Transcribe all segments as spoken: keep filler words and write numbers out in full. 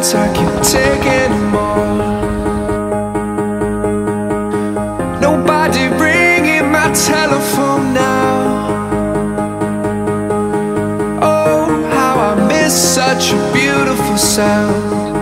nights I can't take anymore. Nobody ringing my telephone now. Oh, how I miss such a beautiful sound.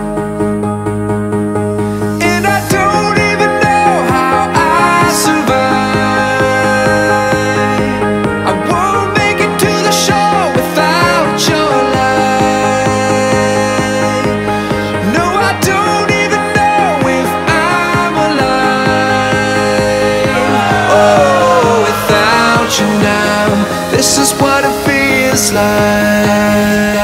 This is what it feels like.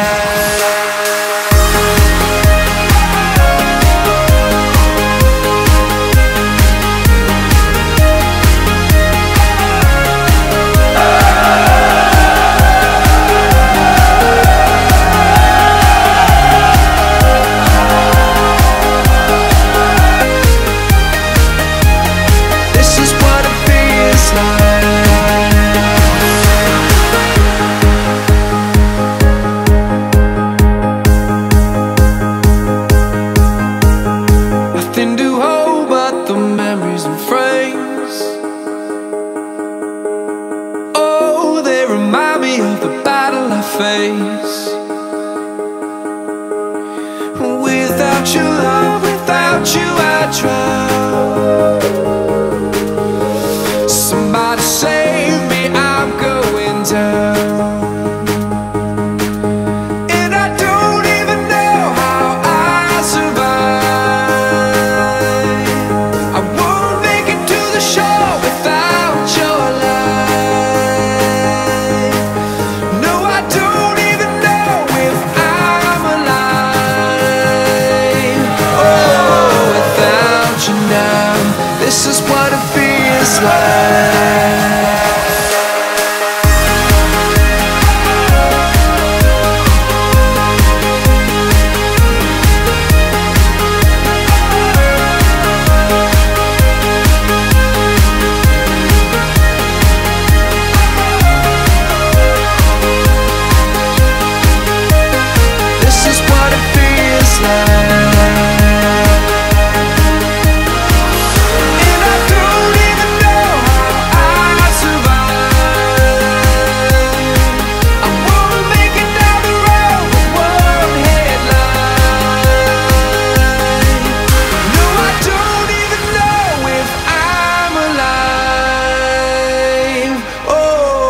This is what it feels like. Of the battle I face, without your love, without you I drown. Somebody save me, I'm going down. And I don't even know how I survive. I won't make it to the shore without your love. This is what it feels like. This is what it feels like.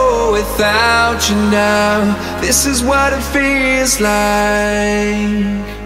Without you now, this is what it feels like.